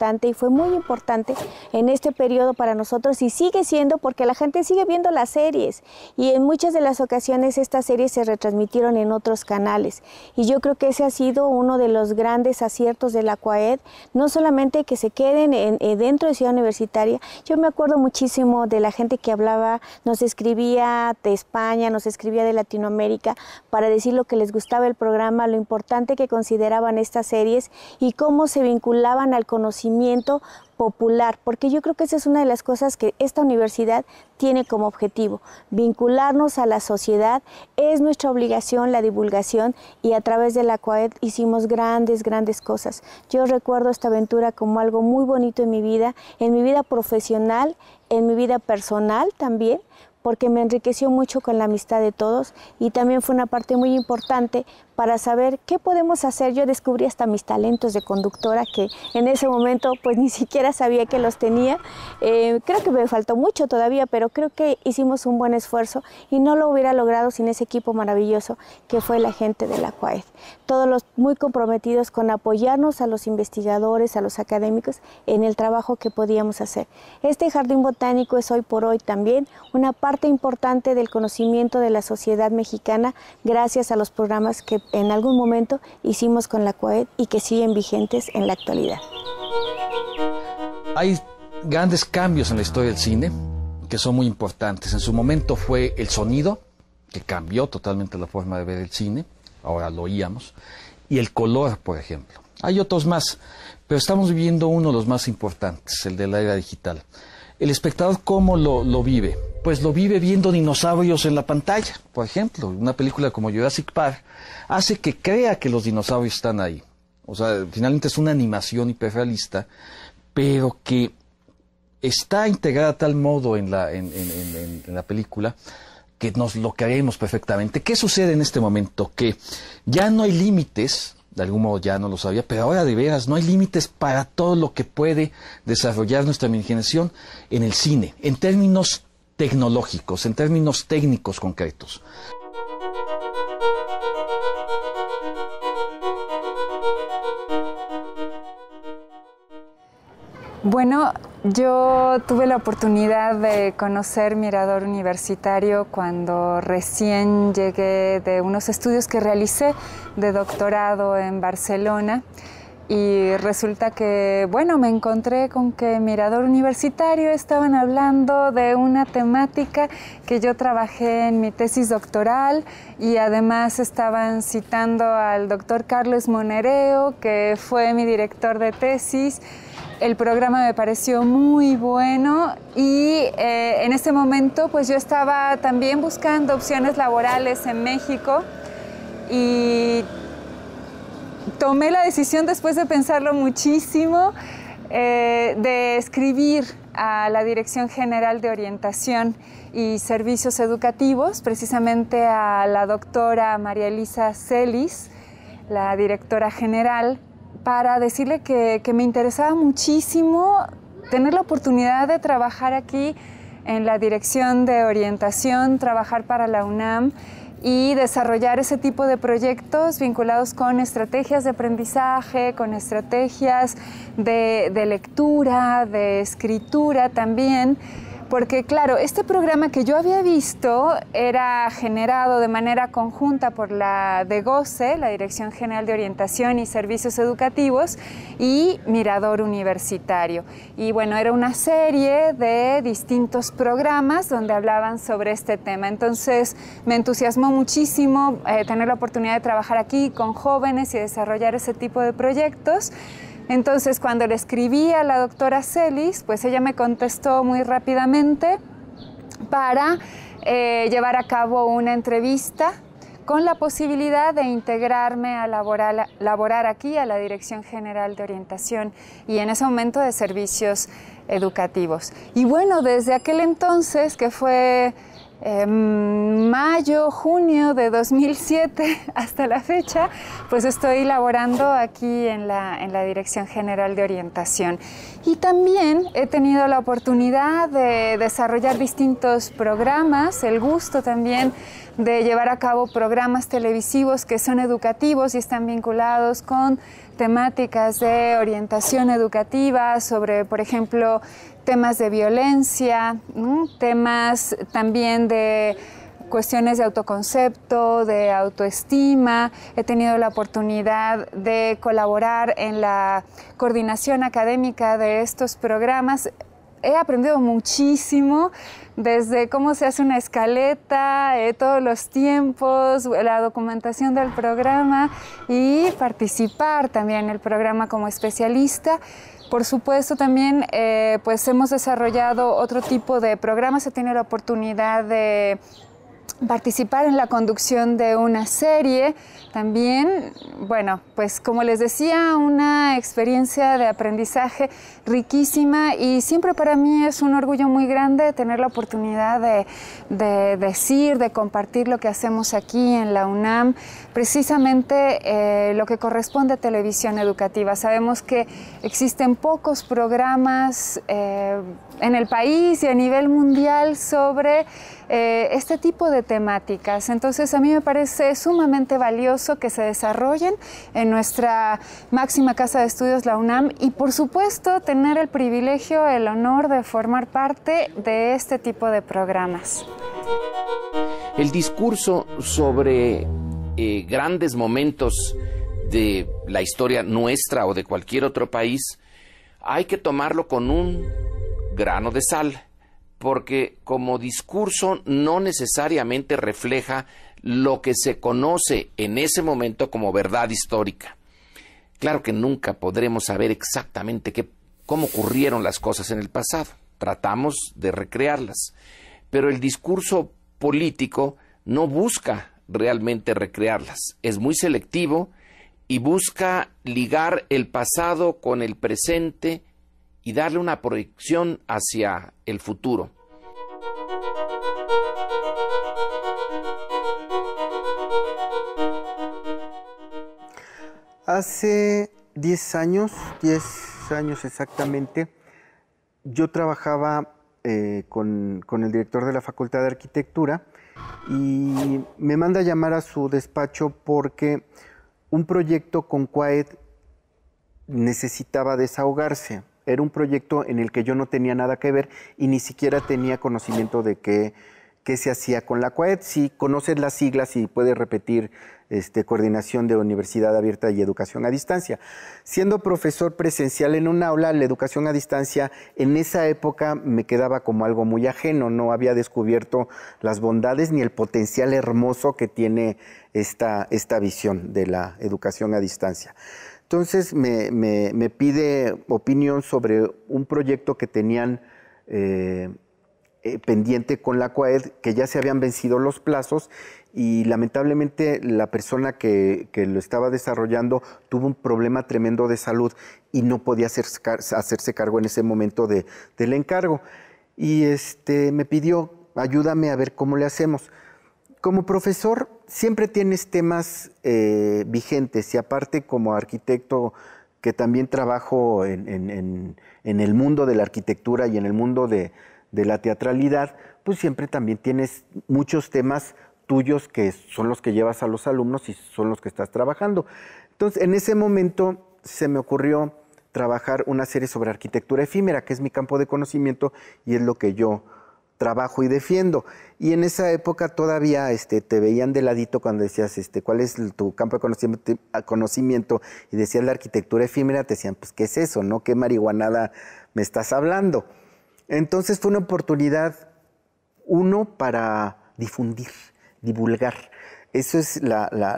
importante y fue muy importante en este periodo para nosotros y sigue siendo porque la gente sigue viendo las series y en muchas de las ocasiones estas series se retransmitieron en otros canales y yo creo que ese ha sido uno de los grandes aciertos de la CUAED, no solamente que se queden dentro de Ciudad Universitaria. Yo me acuerdo muchísimo de la gente que hablaba, nos escribía de España, nos escribía de Latinoamérica para decir lo que les gustaba el programa, lo importante que consideraban estas series y cómo se vinculaban al conocimiento popular, porque yo creo que esa es una de las cosas que esta universidad tiene como objetivo, vincularnos a la sociedad, es nuestra obligación la divulgación y a través de la CUAED hicimos grandes cosas. Yo recuerdo esta aventura como algo muy bonito en mi vida profesional, en mi vida personal también, porque me enriqueció mucho con la amistad de todos y también fue una parte muy importante para saber qué podemos hacer. Yo descubrí hasta mis talentos de conductora que en ese momento pues ni siquiera sabía que los tenía. Creo que me faltó mucho todavía, pero creo que hicimos un buen esfuerzo y no lo hubiera logrado sin ese equipo maravilloso que fue la gente de la CUAED. Todos los muy comprometidos con apoyarnos a los investigadores, a los académicos en el trabajo que podíamos hacer. Este jardín botánico es hoy por hoy también una parte importante del conocimiento de la sociedad mexicana gracias a los programas que en algún momento hicimos con la CUAED y que siguen vigentes en la actualidad. Hay grandes cambios en la historia del cine que son muy importantes. En su momento fue el sonido, que cambió totalmente la forma de ver el cine, ahora lo oíamos, y el color, por ejemplo. Hay otros más, pero estamos viviendo uno de los más importantes, el de la era digital. El espectador, ¿cómo lo vive? Pues lo vive viendo dinosaurios en la pantalla, por ejemplo. Una película como Jurassic Park hace que crea que los dinosaurios están ahí. O sea, finalmente es una animación hiperrealista, pero que está integrada a tal modo en la película que nos lo creemos perfectamente. ¿Qué sucede en este momento? Que ya no hay límites, de algún modo ya no lo sabía, pero ahora de veras no hay límites para todo lo que puede desarrollar nuestra imaginación en el cine, en términos tecnológicos, en términos técnicos concretos. Bueno, yo tuve la oportunidad de conocer Mirador Universitario cuando recién llegué de unos estudios que realicé de doctorado en Barcelona y resulta que, bueno, me encontré con que Mirador Universitario estaban hablando de una temática que yo trabajé en mi tesis doctoral y además estaban citando al doctor Carlos Monereo, que fue mi director de tesis. El programa me pareció muy bueno y en ese momento pues yo estaba también buscando opciones laborales en México y tomé la decisión después de pensarlo muchísimo de escribir a la Dirección General de Orientación y Servicios Educativos, precisamente a la doctora María Elisa Celis, la directora general, para decirle que me interesaba muchísimo tener la oportunidad de trabajar aquí en la Dirección de Orientación, trabajar para la UNAM y desarrollar ese tipo de proyectos vinculados con estrategias de aprendizaje, con estrategias de lectura, de escritura también. Porque claro, este programa que yo había visto era generado de manera conjunta por la DGOCE, la Dirección General de Orientación y Servicios Educativos, y Mirador Universitario. Y bueno, era una serie de distintos programas donde hablaban sobre este tema. Entonces me entusiasmó muchísimo tener la oportunidad de trabajar aquí con jóvenes y desarrollar ese tipo de proyectos. Entonces, cuando le escribí a la doctora Celis, pues ella me contestó muy rápidamente para llevar a cabo una entrevista con la posibilidad de integrarme a laborar aquí a la Dirección General de Orientación y en ese momento de Servicios Educativos. Y bueno, desde aquel entonces, que fue mayo, junio de 2007 hasta la fecha, pues estoy laborando aquí en la Dirección General de Orientación. Y también he tenido la oportunidad de desarrollar distintos programas, el gusto también de llevar a cabo programas televisivos que son educativos y están vinculados con temáticas de orientación educativa, sobre, por ejemplo, temas de violencia, temas también de cuestiones de autoconcepto, de autoestima. He tenido la oportunidad de colaborar en la coordinación académica de estos programas. He aprendido muchísimo, desde cómo se hace una escaleta, todos los tiempos, la documentación del programa y participar también en el programa como especialista. Por supuesto, también pues hemos desarrollado otro tipo de programas. He tenido la oportunidad de participar en la conducción de una serie también. Bueno, pues como les decía, una experiencia de aprendizaje riquísima, y siempre para mí es un orgullo muy grande tener la oportunidad de decir, de compartir lo que hacemos aquí en la UNAM, precisamente lo que corresponde a televisión educativa. Sabemos que existen pocos programas en el país y a nivel mundial sobre este tipo de temáticas. Entonces a mí me parece sumamente valioso que se desarrollen en nuestra máxima casa de estudios, la UNAM, y por supuesto tener el privilegio, el honor de formar parte de este tipo de programas. El discurso sobre grandes momentos de la historia nuestra o de cualquier otro país hay que tomarlo con un grano de sal, porque como discurso no necesariamente refleja lo que se conoce en ese momento como verdad histórica. Claro que nunca podremos saber exactamente cómo ocurrieron las cosas en el pasado. Tratamos de recrearlas, pero el discurso político no busca realmente recrearlas. Es muy selectivo y busca ligar el pasado con el presente y darle una proyección hacia el futuro. Hace 10 años exactamente, yo trabajaba con el director de la Facultad de Arquitectura y me manda a llamar a su despacho porque un proyecto con CUAED necesitaba desahogarse. Era un proyecto en el que yo no tenía nada que ver y ni siquiera tenía conocimiento de qué se hacía con la CUAED. Si conoces las siglas y puedes repetir Coordinación de Universidad Abierta y Educación a Distancia. Siendo profesor presencial en un aula, la educación a distancia en esa época me quedaba como algo muy ajeno. No había descubierto las bondades ni el potencial hermoso que tiene esta visión de la educación a distancia. Entonces me pide opinión sobre un proyecto que tenían pendiente con la CUAED, que ya se habían vencido los plazos y lamentablemente la persona que lo estaba desarrollando tuvo un problema tremendo de salud y no podía hacerse cargo en ese momento del encargo. Y me pidió, ayúdame a ver cómo le hacemos. Como profesor siempre tienes temas vigentes y aparte como arquitecto que también trabajo en el mundo de la arquitectura y en el mundo de la teatralidad, pues siempre también tienes muchos temas tuyos que son los que llevas a los alumnos y son los que estás trabajando. Entonces, en ese momento se me ocurrió trabajar una serie sobre arquitectura efímera, que es mi campo de conocimiento y es lo que yo trabajo y defiendo. Y en esa época todavía te veían de ladito cuando decías cuál es tu campo de conocimiento y decías la arquitectura efímera, te decían, pues, ¿qué es eso? ¿No? ¿Qué marihuanada me estás hablando? Entonces fue una oportunidad, para difundir, divulgar. Eso es el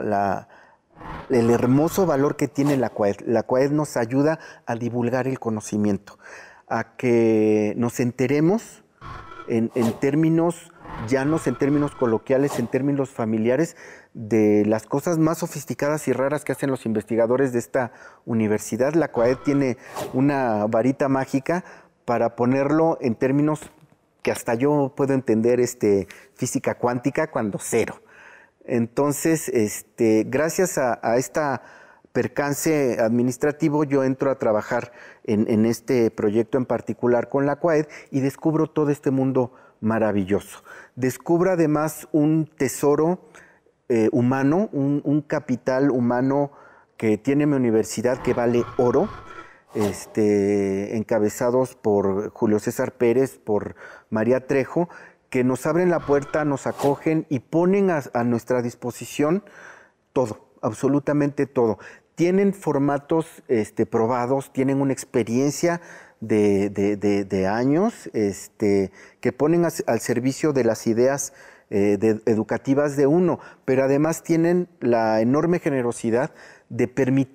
hermoso valor que tiene la CUAED. La CUAED nos ayuda a divulgar el conocimiento, a que nos enteremos en términos llanos, en términos coloquiales, en términos familiares, de las cosas más sofisticadas y raras que hacen los investigadores de esta universidad. La CUAED tiene una varita mágica para ponerlo en términos que hasta yo puedo entender física cuántica cuando cero. Entonces, gracias a esta percance administrativo, yo entro a trabajar en este proyecto en particular con la CUAED y descubro todo este mundo maravilloso. Descubro además un tesoro humano, un capital humano que tiene mi universidad que vale oro, encabezados por Julio César Pérez, por María Trejo, que nos abren la puerta, nos acogen y ponen a nuestra disposición todo, absolutamente todo. Tienen formatos probados, tienen una experiencia de años que ponen al servicio de las ideas educativas de uno, pero además tienen la enorme generosidad de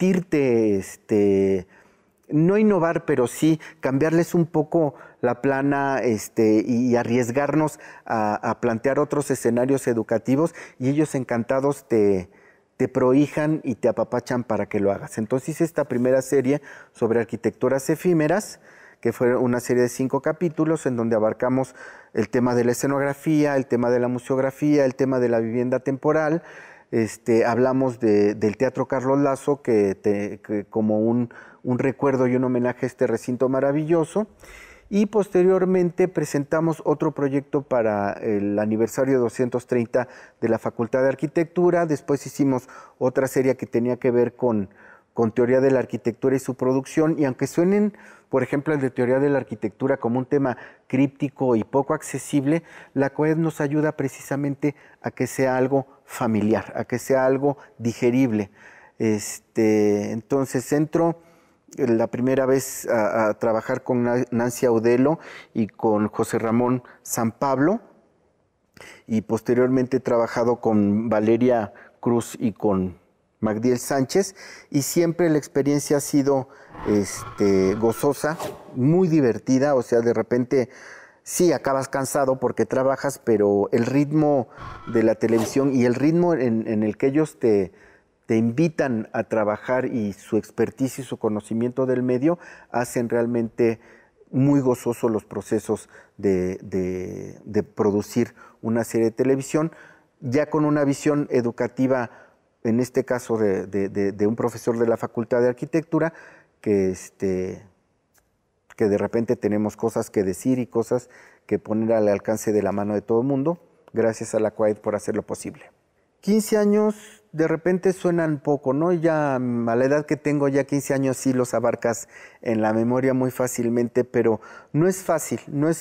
permitirte no innovar, pero sí cambiarles un poco la plana y arriesgarnos a plantear otros escenarios educativos, y ellos encantados te prohijan y te apapachan para que lo hagas. Entonces hice esta primera serie sobre arquitecturas efímeras, que fue una serie de 5 capítulos en donde abarcamos el tema de la escenografía, el tema de la museografía, el tema de la vivienda temporal. Hablamos del Teatro Carlos Lazo, que como un recuerdo y un homenaje a este recinto maravilloso. Y posteriormente presentamos otro proyecto para el aniversario 230 de la Facultad de Arquitectura. Después hicimos otra serie que tenía que ver con teoría de la arquitectura y su producción. Y aunque suenen, por ejemplo, el de teoría de la arquitectura como un tema críptico y poco accesible, la COED nos ayuda precisamente a que sea algo familiar, a que sea algo digerible. Entonces entro la primera vez a trabajar con Nancy Audelo y con José Ramón San Pablo, y posteriormente he trabajado con Valeria Cruz y con Magdiel Sánchez, y siempre la experiencia ha sido gozosa, muy divertida. O sea, de repente sí acabas cansado porque trabajas, pero el ritmo de la televisión y el ritmo en el que ellos te invitan a trabajar, y su expertise y su conocimiento del medio hacen realmente muy gozosos los procesos de producir una serie de televisión, ya con una visión educativa, en este caso de un profesor de la Facultad de Arquitectura, que de repente tenemos cosas que decir y cosas que poner al alcance de la mano de todo el mundo. Gracias a la COAED por hacerlo posible. 15 años de repente suenan poco, ¿no? Ya a la edad que tengo, ya 15 años sí los abarcas en la memoria muy fácilmente, pero no es fácil,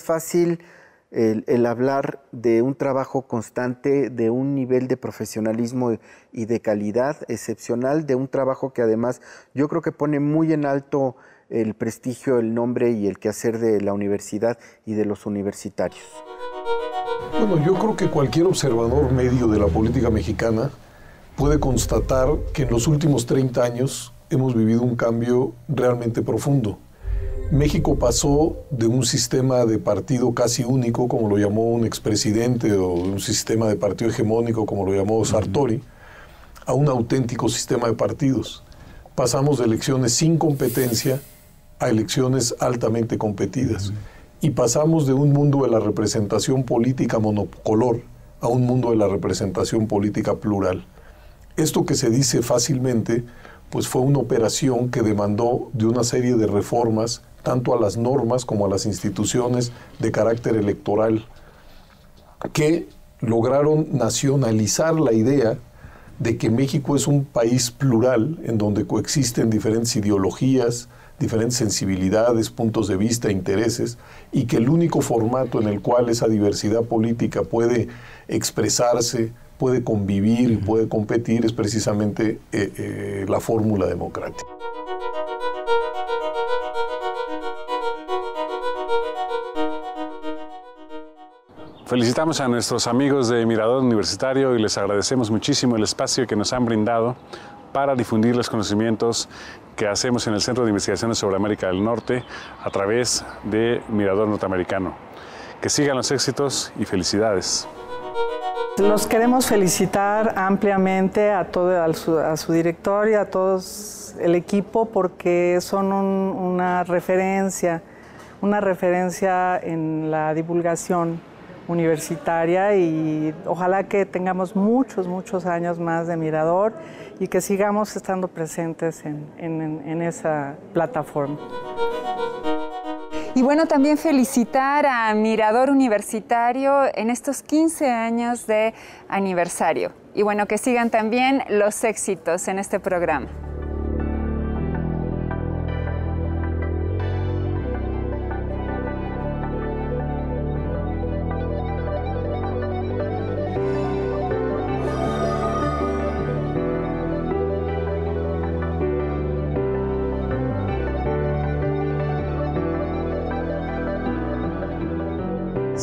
el hablar de un trabajo constante, de un nivel de profesionalismo y de calidad excepcional, de un trabajo que además yo creo que pone muy en alto el prestigio, el nombre y el quehacer de la universidad y de los universitarios. Bueno, yo creo que cualquier observador medio de la política mexicana puede constatar que en los últimos 30 años hemos vivido un cambio realmente profundo. México pasó de un sistema de partido casi único, como lo llamó un expresidente, o un sistema de partido hegemónico, como lo llamó Sartori, a un auténtico sistema de partidos. Pasamos de elecciones sin competencia a elecciones altamente competidas. Y pasamos de un mundo de la representación política monocolor a un mundo de la representación política plural. Esto que se dice fácilmente, pues fue una operación que demandó de una serie de reformas, tanto a las normas como a las instituciones de carácter electoral, que lograron nacionalizar la idea de que México es un país plural, en donde coexisten diferentes ideologías, diferentes sensibilidades, puntos de vista, intereses, y que el único formato en el cual esa diversidad política puede expresarse, puede convivir y puede competir es precisamente la fórmula democrática. Felicitamos a nuestros amigos de Mirador Universitario y les agradecemos muchísimo el espacio que nos han brindado para difundir los conocimientos que hacemos en el Centro de Investigaciones sobre América del Norte a través de Mirador Norteamericano. Que sigan los éxitos y felicidades. Los queremos felicitar ampliamente a su director y a todos el equipo, porque son una referencia en la divulgación universitaria, y ojalá que tengamos muchos años más de Mirador y que sigamos estando presentes en esa plataforma. Y bueno, también felicitar a Mirador Universitario en estos 15 años de aniversario. Y bueno, que sigan también los éxitos en este programa.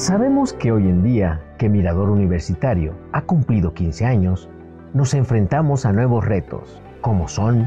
Sabemos que hoy en día, que Mirador Universitario ha cumplido 15 años, nos enfrentamos a nuevos retos, como son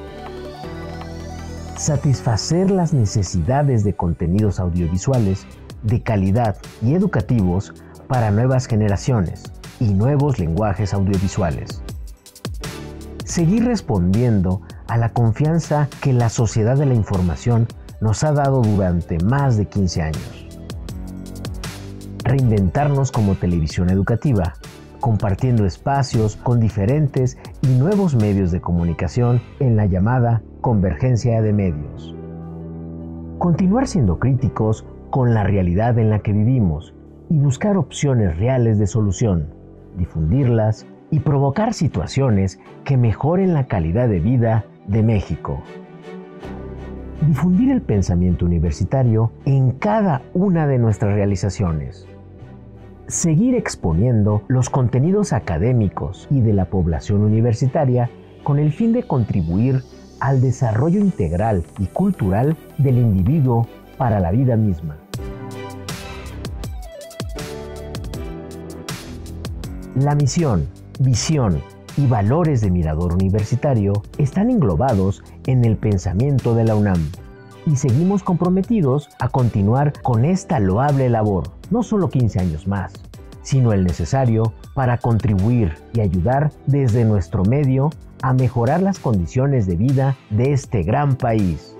satisfacer las necesidades de contenidos audiovisuales de calidad y educativos para nuevas generaciones y nuevos lenguajes audiovisuales. Seguir respondiendo a la confianza que la sociedad de la información nos ha dado durante más de 15 años. Reinventarnos como televisión educativa, compartiendo espacios con diferentes y nuevos medios de comunicación en la llamada convergencia de medios. Continuar siendo críticos con la realidad en la que vivimos y buscar opciones reales de solución, difundirlas y provocar situaciones que mejoren la calidad de vida de México. Difundir el pensamiento universitario en cada una de nuestras realizaciones. Seguir exponiendo los contenidos académicos y de la población universitaria con el fin de contribuir al desarrollo integral y cultural del individuo para la vida misma. La misión, visión y valores de Mirador Universitario están englobados en el pensamiento de la UNAM y seguimos comprometidos a continuar con esta loable labor, no solo 15 años más, sino el necesario para contribuir y ayudar desde nuestro medio a mejorar las condiciones de vida de este gran país.